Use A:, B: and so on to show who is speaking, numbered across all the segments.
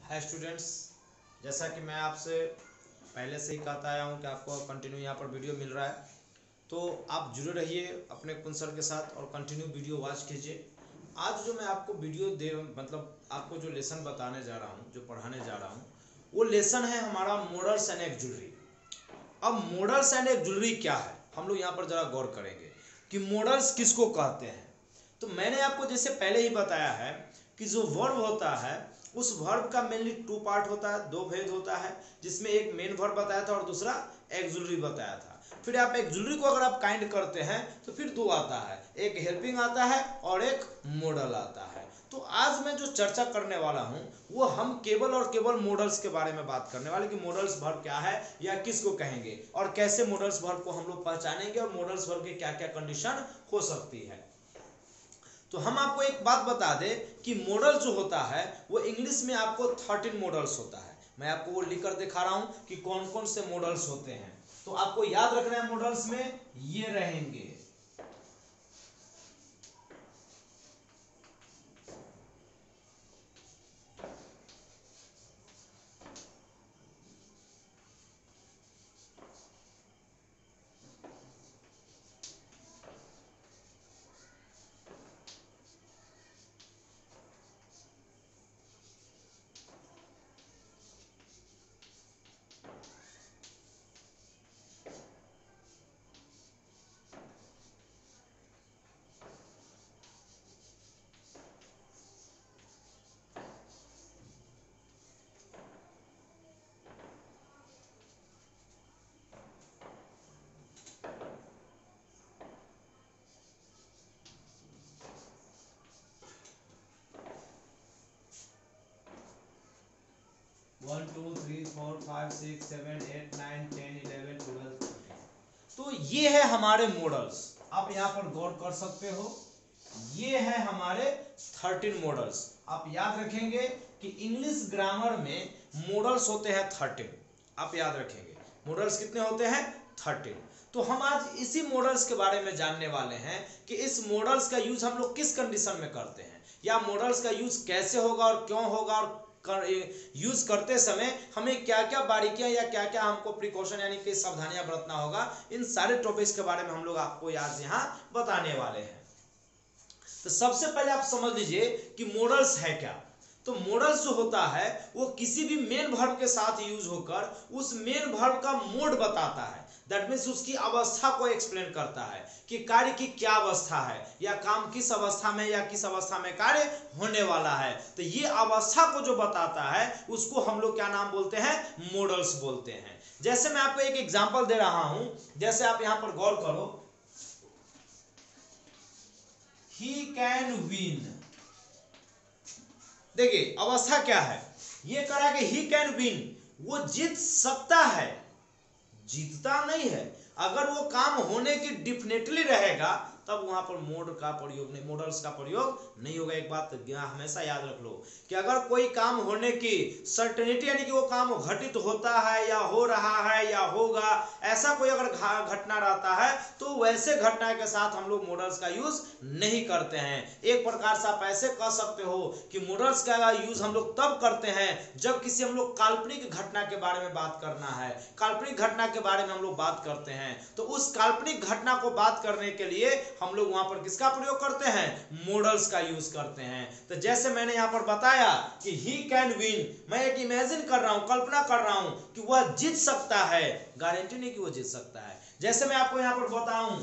A: है स्टूडेंट्स। जैसा कि मैं आपसे पहले से ही कहता आया हूँ कि आपको कंटिन्यू यहाँ पर वीडियो मिल रहा है, तो आप जुड़े रहिए अपने कुन सर के साथ और कंटिन्यू वीडियो वॉच कीजिए। आज जो मैं आपको वीडियो मतलब आपको जो लेसन बताने जा रहा हूँ, जो पढ़ाने जा रहा हूँ, वो लेसन है हमारा मॉडल्स एंड एक्सुलरी। अब मॉडल्स एंड एक्सुलरी क्या है, हम लोग यहाँ पर जरा गौर करेंगे कि मॉडल्स किसको कहते हैं। तो मैंने आपको जैसे पहले ही बताया है कि जो वर्ब होता है उस वर्ब का मेनली टू पार्ट होता है, दो भेद होता है, जिसमें एक मेन वर्ब बताया था और दूसरा एक्सुलरी बताया था। फिर आप एक्सुलरी को अगर आप काइंड करते हैं तो फिर दो आता है, एक हेल्पिंग आता है और एक मॉडल आता है। तो आज मैं जो चर्चा करने वाला हूं वो हम केवल और केवल मॉडल्स के बारे में बात करने वाले कि मॉडल्स वर्ब क्या है या किसको कहेंगे और कैसे मॉडल्स वर्ब को हम लोग पहचानेंगे और मॉडल्स वर्ब की क्या क्या कंडीशन हो सकती है। तो हम आपको एक बात बता दें कि मॉडल जो होता है वो इंग्लिश में आपको 13 मॉडल्स होता है। मैं आपको वो लिख कर दिखा रहा हूं कि कौन कौन से मॉडल्स होते हैं। तो आपको याद रखना है मॉडल्स में ये रहेंगे। 1 2 3 4 5 6 7 8 9 10 11 12 13। तो ये है हमारे मॉडल्स। आप यहाँ पर गौर कर सकते हो, ये है हमारे 13 मॉडल्स। आप याद रखेंगे कि इंग्लिश ग्रामर में मॉडल्स होते हैं 13। आप याद रखेंगे मॉडल्स कितने होते हैं, 13। तो हम आज इसी मॉडल्स के बारे में जानने वाले हैं कि इस मॉडल्स का यूज हम लोग किस कंडीशन में करते हैं या मॉडल्स का यूज कैसे होगा और क्यों होगा और यूज करते समय हमें क्या क्या बारीकियां या क्या क्या हमको प्रिकॉशन यानी कि सावधानियां बरतना होगा। इन सारे टॉपिक्स के बारे में हम लोग आपको आज यहाँ बताने वाले हैं। तो सबसे पहले आप समझ लीजिए कि मॉडल्स है क्या। तो मॉडल्स जो होता है वो किसी भी मेन वर्ब के साथ यूज होकर उस मेन वर्ब का मोड बताता है। दैट मीन्स उसकी अवस्था को एक्सप्लेन करता है कि कार्य की क्या अवस्था है या काम किस अवस्था में या किस अवस्था में कार्य होने वाला है। तो ये अवस्था को जो बताता है उसको हम लोग क्या नाम बोलते हैं, मॉडल्स बोलते हैं। जैसे मैं आपको एक एग्जांपल दे रहा हूं, जैसे आप यहां पर गौर करो, ही कैन विन। देखिए अवस्था क्या है, ये करा कि ही कैन विन, वो जीत सकता है, जीतता नहीं है। अगर वो काम होने की डेफिनेटली रहेगा तब वहां पर मोड का प्रयोग नहीं, मॉडल्स का प्रयोग नहीं होगा। एक बात हमेशा याद रख लो कि अगर कोई काम होने की सर्टेनिटी यानी कि वो काम घटित होता है या हो रहा है या होगा, ऐसा कोई अगर घटना रहता है तो वैसे घटना के साथ हम लोग मॉडल्स का यूज नहीं करते हैं। एक प्रकार से आप ऐसे कह सकते हो कि मॉडल्स का यूज हम लोग तब करते हैं जब किसी हम लोग काल्पनिक घटना के बारे में बात करना है, काल्पनिक घटना के बारे में हम लोग बात करते हैं। तो उस काल्पनिक घटना को बात करने के लिए हम लोग वहां पर किसका प्रयोग करते हैं, मॉडल्स का यूज करते हैं। तो जैसे मैंने यहां पर बताया कि ही कैन विन, मैं एक इमेजिन कर रहा हूं, कल्पना कर रहा हूं कि वह जीत सकता है, गारंटी नहीं कि वह जीत सकता है। जैसे मैं आपको यहां पर बताऊं,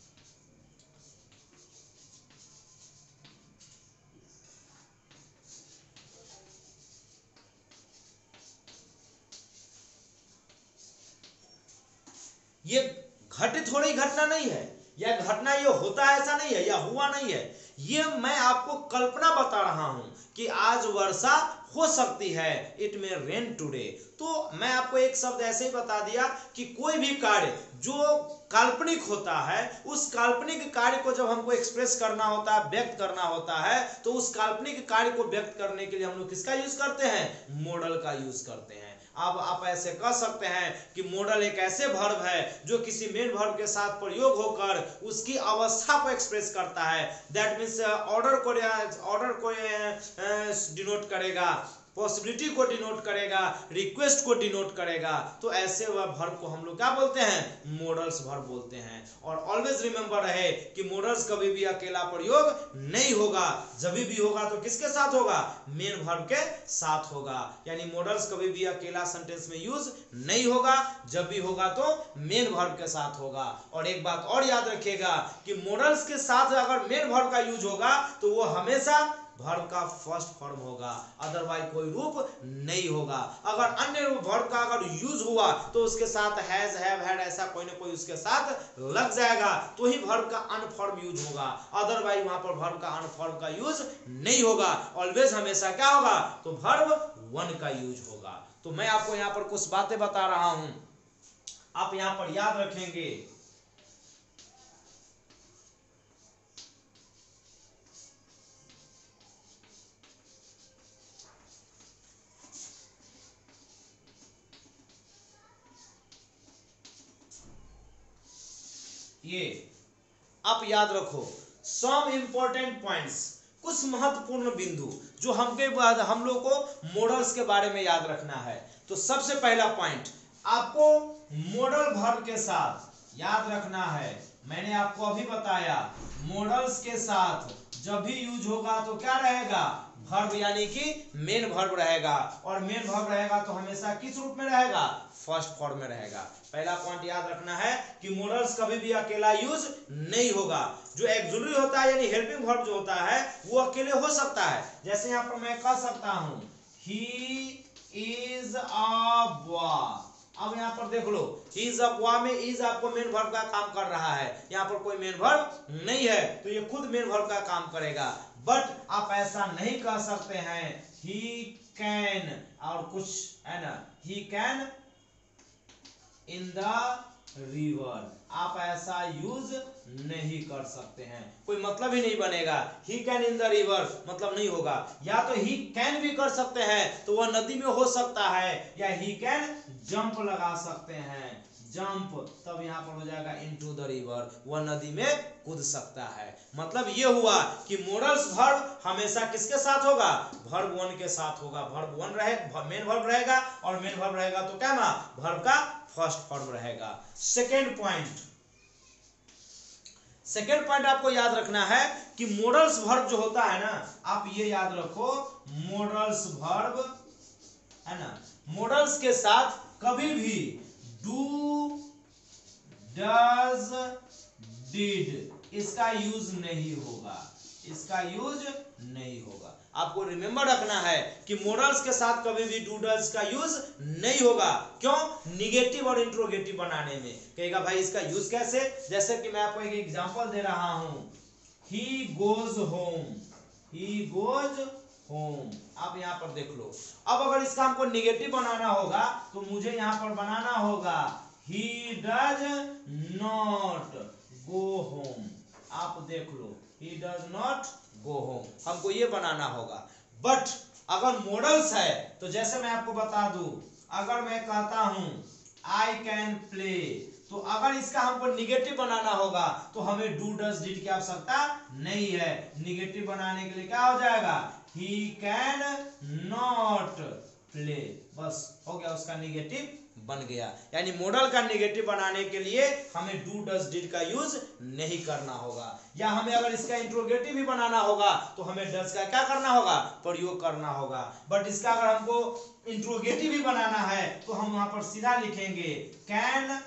A: ये घटित हो रही घटना नहीं है या घटना ये होता है ऐसा नहीं है या हुआ नहीं है, ये मैं आपको कल्पना बता रहा हूं कि आज वर्षा हो सकती है, इट मे रेन टुडे। तो मैं आपको एक शब्द ऐसे ही बता दिया कि कोई भी कार्य जो काल्पनिक होता है उस काल्पनिक कार्य को जब हमको एक्सप्रेस करना होता है, व्यक्त करना होता है, तो उस काल्पनिक कार्य को व्यक्त करने के लिए हम लोग किसका यूज करते हैं, मॉडल का यूज करते हैं। अब आप ऐसे कह सकते हैं कि मॉडल एक ऐसे वर्ब है जो किसी मेन वर्ब के साथ प्रयोग होकर उसकी अवस्था को एक्सप्रेस करता है। दैट मीन्स ऑर्डर को डिनोट करेगा, पॉसिबिलिटी को डिनोट करेगा, रिक्वेस्ट को डिनोट करेगा, तो ऐसे वर्ब को हम लोग क्या बोलते हैं, मॉडल्स वर्ब बोलते हैं। और ऑलवेज रिमेंबर रहे कि मॉडल्स कभी भी अकेला प्रयोग नहीं होगा, जब भी होगा तो किसके साथ होगा, मेन वर्ब के साथ होगा। यानी मॉडल्स कभी भी अकेला सेंटेंस में यूज नहीं होगा, जब भी होगा तो मेन वर्ब के साथ होगा। और एक बात और याद रखिएगा कि मॉडल्स के साथ अगर मेन वर्ब का यूज होगा तो वो हमेशा वर्ब का फर्स्ट फॉर्म होगा, अदरवाइज कोई रूप नहीं होगा। अगर अन्य वर्ब का अगर यूज हुआ तो उसके साथ हैज, हैव, हैड ऐसा कोई ना कोई उसके साथ लग जाएगा, तो ही वर्ब का अनफॉर्म यूज होगा, अदरवाइज वहां पर वर्ब का अनफॉर्म का यूज नहीं होगा। ऑलवेज हमेशा क्या होगा, तो वर्ब वन का यूज होगा। तो मैं आपको यहाँ पर कुछ बातें बता रहा हूं, आप यहाँ पर याद रखेंगे। ये आप याद रखो सम इंपॉर्टेंट पॉइंट्स, कुछ महत्वपूर्ण बिंदु जो हम लोग को मॉडल्स के बारे में याद रखना है। तो सबसे पहला पॉइंट आपको मॉडल वर्ब के साथ याद रखना है। मैंने आपको अभी बताया मॉडल्स के साथ जब भी यूज होगा तो क्या रहेगा, वर्ब यानी कि मेन वर्ब रहेगा। और मेन वर्ब रहेगा तो हमेशा किस रूप में रहेगा, फर्स्ट फॉर्म में रहेगा। पहला पॉइंट याद रखना है कि मॉडल्स कभी भी अकेला यूज नहीं होगा। जो एक्सुलरी होता है यानी हेल्पिंग वर्ब जो होता है वो अकेले हो सकता है। जैसे यहाँ पर मैं कह सकता हूं ही इज अ बॉय। अब यहाँ पर देख लो ही इज अ बॉय में इज आपको मेन वर्ब का काम कर रहा है, यहाँ पर कोई मेन वर्ब नहीं है तो ये खुद मेन वर्ब का काम करेगा। बट आप ऐसा नहीं कह सकते हैं ही कैन और कुछ है ना, he can in the river, आप ऐसा यूज नहीं कर सकते हैं, कोई मतलब ही नहीं बनेगा। He can in the river मतलब नहीं होगा। या तो ही कैन भी कर सकते हैं तो वह नदी में हो सकता है, या ही कैन जंप लगा सकते हैं, जंप, तब यहाँ पर हो जाएगा इनटू द रिवर, वह नदी में कूद सकता है। मतलब ये हुआ कि मॉडल्स वर्ब हमेशा किसके साथ होगा, वर्ब वन के साथ होगा। वर्ब वन रहेगा, मेन वर्ब रहेगा, और मेन वर्ब रहेगा तो क्या ना, वर्ब का फर्स्ट फॉर्म रहेगा। सेकेंड पॉइंट आपको याद रखना है कि मॉडल्स वर्ब जो होता है ना, आप ये याद रखो मॉडल्स वर्ब है ना, मॉडल्स के साथ कभी भी डू, डज, डिड इसका यूज नहीं होगा, इसका यूज नहीं होगा। आपको रिमेंबर रखना है कि मॉडल्स के साथ कभी भी डू डज का यूज नहीं होगा। क्यों, निगेटिव और इंट्रोगेटिव बनाने में। कहेगा भाई इसका यूज कैसे, जैसे कि मैं आपको एक एग्जांपल दे रहा हूं, he goes home, he goes home. आप यहां पर देख लो, अब अगर इसका हमको निगेटिव बनाना होगा तो मुझे यहां पर बनाना होगा he does not go home. आप देख लो he does not go home, हमको ये बनाना होगा। बट अगर मॉडल्स है तो जैसे मैं आपको बता दूं, अगर मैं कहता हूं आई कैन प्ले, तो अगर इसका हमको निगेटिव बनाना होगा तो हमें डू डज डिड की आवश्यकता नहीं है। निगेटिव बनाने के लिए क्या हो जाएगा, ही कैन नॉट प्ले, बस हो गया, उसका निगेटिव बन गया। यानी मॉडल का निगेटिव बनाने के लिए हमें डू डज डिड का यूज नहीं करना होगा। या हमें अगर इसका इंट्रोगेटिव भी बनाना होगा तो हमें डज का क्या करना होगा, प्रयोग करना होगा। बट इसका अगर हमको इंट्रोगेटिव भी बनाना है तो हम वहां पर सीधा लिखेंगे कैन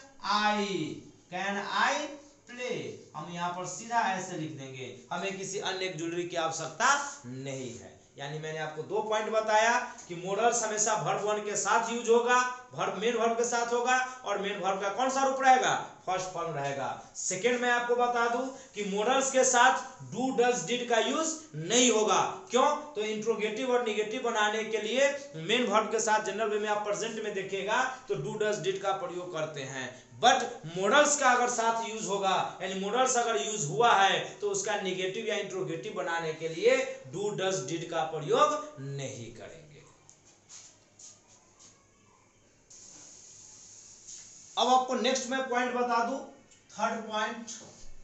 A: आई प्ले, हम यहाँ पर सीधा ऐसे लिख देंगे, हमें किसी अन्य ज्वेलरी की आवश्यकता नहीं है। यानी मैंने आपको दो पॉइंट बताया कि मॉडल्स हमेशा वर्ब वन के साथ यूज होगा, वर्ब मेन वर्ब के साथ होगा, और मेन वर्ब का कौन सा रूप रहेगा, फर्स्ट फॉर्म रहेगा। सेकंड मैं आपको बता दूं कि मॉडल्स के साथ डू डज डिड का यूज नहीं होगा। क्यों, तो इंट्रोगेटिव और निगेटिव बनाने के लिए मेन वर्ब के साथ जनरल वे में आप प्रेजेंट में देखिएगा तो डू डज डिड का प्रयोग करते हैं। बट मॉडल्स का अगर साथ यूज होगा, यानी मॉडल्स अगर यूज हुआ है तो उसका निगेटिव या इंट्रोगेटिव बनाने के लिए डू डज डिड का प्रयोग नहीं करेंगे। अब आपको नेक्स्ट मैं पॉइंट बता दूं, थर्ड पॉइंट।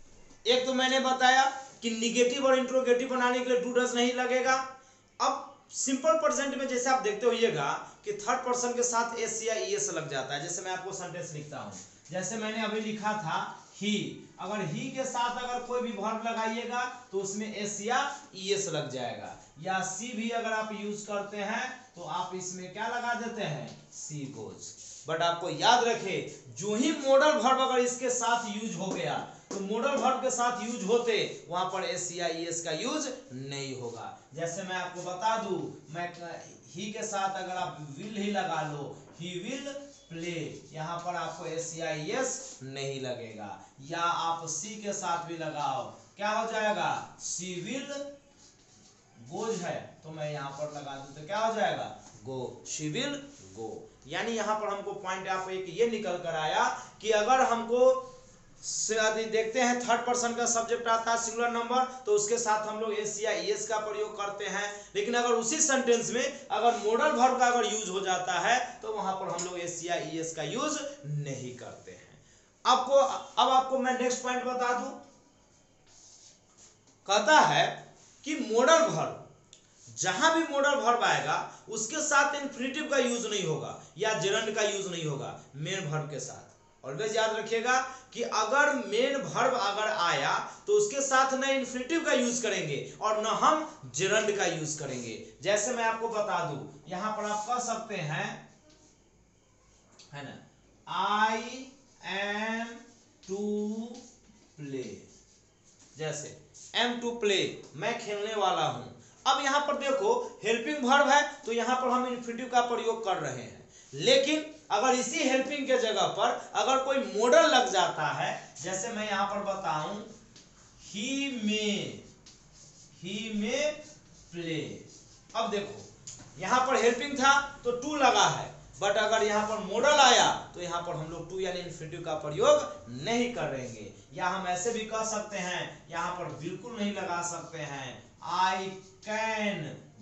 A: एक तो मैंने बताया कि निगेटिव और इंट्रोगेटिव बनाने के लिए डू डज नहीं लगेगा। अब सिंपल प्रेजेंट में जैसे आप देखते होइएगा कि थर्ड पर्सन के साथ एस या ईएस लग जाता है। जैसे मैं आपको सेंटेंस लिखता हूं, जैसे मैंने अभी लिखा था ही, अगर ही के साथ अगर कोई भी वर्ब लगाइएगा तो उसमें एस या ईएस लग जाएगा। या सी भी अगर आप यूज करते हैं तो आप इसमें क्या लगा देते हैं, सी गोज। बट आपको याद रखे, जो ही मॉडल वर्ब अगर इसके साथ यूज हो गया तो मॉडल वर्ब के साथ यूज होते वहां पर एस या ईएस का यूज नहीं होगा। जैसे मैं आपको बता दूं, मैं ही के साथ अगर आप विल ही लगा लो, ही विल प्ले, यहाँ पर आपको एस या ईएस नहीं लगेगा। या आप सी के साथ भी लगाओ, क्या हो जाएगा, सी विल गोज है तो मैं यहाँ पर लगा दूं तो क्या हो जाएगा, गो, शी विल गो। यानी यहाँ पर हमको पॉइंट आप एक ये निकल कर आया कि अगर हमको देखते हैं थर्ड पर्सन का सब्जेक्ट आता है सिंगुलर नंबर तो उसके साथ हम लोग एस या ईएस का प्रयोग करते हैं। लेकिन अगर उसी सेंटेंस में अगर मॉडल वर्ब का अगर यूज हो जाता है तो वहां पर हम लोग एस या ईएस का यूज नहीं करते हैं। अब आपको मैं नेक्स्ट पॉइंट बता दूं, कहता है कि मॉडल वर्ब, जहां भी मॉडल वर्ब आएगा उसके साथ इंफिनिटिव का यूज नहीं होगा या जेरंड का यूज नहीं होगा मेन वर्ब के साथ। ऑलवेज याद रखिएगा कि अगर मेन वर्ब अगर आया तो उसके साथ न इंफिनिटिव का यूज करेंगे और न हम जेरंड का यूज करेंगे। जैसे मैं आपको बता दूं, यहां पर आप कह सकते हैं, है ना, आई एम टू प्ले, जैसे एम टू प्ले, मैं खेलने वाला हूं। अब यहां पर देखो हेल्पिंग वर्ब है तो यहां पर हम इंफिनिटिव का प्रयोग कर रहे हैं। लेकिन अगर इसी हेल्पिंग के जगह पर अगर कोई मॉडल लग जाता है, जैसे मैं यहां पर बताऊं, ही मे प्ले। अब देखो यहां पर हेल्पिंग था तो टू लगा है, बट अगर यहां पर मॉडल आया तो यहां पर हम लोग टू यानी इंफिनिटिव का प्रयोग नहीं करेंगे। या हम ऐसे भी कह सकते हैं, यहां पर बिल्कुल नहीं लगा सकते हैं, आई कैन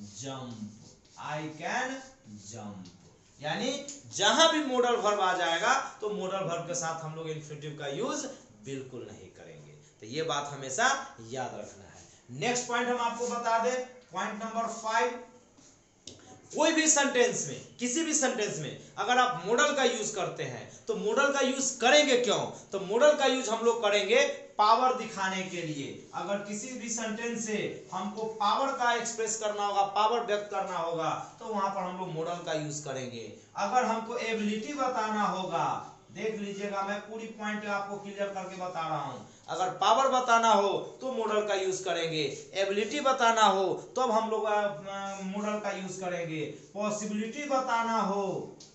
A: जंप। यानी जहां भी मॉडल वर्ब आ जाएगा तो मॉडल वर्ब के साथ हम लोग इंफिनिटिव का यूज बिल्कुल नहीं करेंगे। तो ये बात हमेशा याद रखना है। नेक्स्ट पॉइंट हम आपको बता दें, पॉइंट नंबर 5, कोई भी सेंटेंस में, किसी भी सेंटेंस में अगर आप मॉडल का यूज करते हैं तो मॉडल का यूज करेंगे क्यों, तो मॉडल का यूज हम लोग करेंगे पावर दिखाने के लिए। अगर किसी भी सेंटेंस से हमको पावर का एक्सप्रेस करना होगा, पावर व्यक्त करना होगा तो वहां पर हम लोग मॉडल का यूज करेंगे। अगर हमको एबिलिटी बताना होगा, देख लीजिएगा मैं पूरी पॉइंट आपको क्लियर करके बता रहा हूं, अगर पावर बताना हो तो मॉडल का यूज करेंगे, एबिलिटी बताना हो तो अब हम लोग मॉडल का यूज करेंगे, पॉसिबिलिटी बताना हो,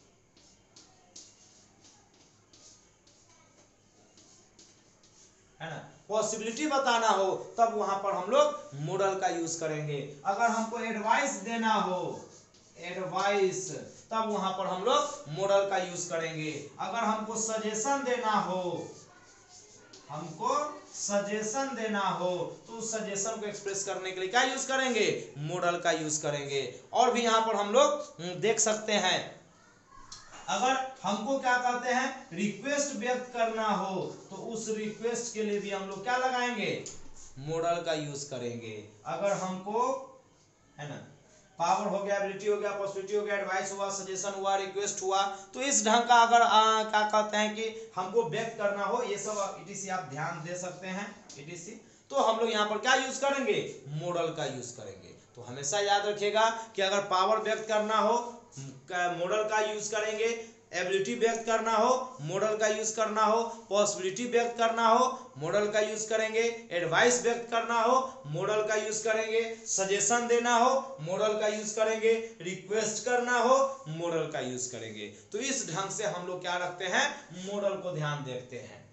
A: है ना, पॉसिबिलिटी बताना हो तब वहां पर हम लोग मॉडल का यूज करेंगे। अगर हमको एडवाइस देना हो, एडवाइस, तब वहां पर हम लोग मॉडल का यूज करेंगे। अगर हमको सजेशन देना हो, हमको सजेशन देना हो तो उस सजेशन को एक्सप्रेस करने के लिए क्या यूज करेंगे, मॉडल का यूज करेंगे। और भी यहां पर हम लोग देख सकते हैं, अगर हमको क्या कहते हैं, रिक्वेस्ट व्यक्त करना हो तो उस रिक्वेस्ट के लिए भी हम लोग क्या लगाएंगे, मॉडल का यूज करेंगे। अगर हमको, है ना, पावर हो गया, एबिलिटी हो गया, पॉसिबिलिटी हो गया, एडवाइस हुआ, सजेशन हुआ, रिक्वेस्ट हुआ, तो इस ढंग का अगर क्या कहते हैं कि हमको व्यक्त करना हो, ये सब इटीसी आप ध्यान दे सकते हैं, इटीसी, तो हम लोग यहाँ पर क्या यूज करेंगे, मॉडल का यूज करेंगे। तो हमेशा याद रखिएगा कि अगर पावर व्यक्त करना हो मॉडल का यूज करेंगे, एबिलिटी व्यक्त करना हो मॉडल का यूज करना हो, पॉसिबिलिटी व्यक्त करना हो मॉडल का यूज करेंगे, एडवाइस व्यक्त करना हो मॉडल का यूज करेंगे, सजेशन देना हो मॉडल का यूज करेंगे, रिक्वेस्ट करना हो मॉडल का यूज करेंगे। तो इस ढंग से हम लोग क्या रखते हैं, मॉडल को ध्यान देखते हैं।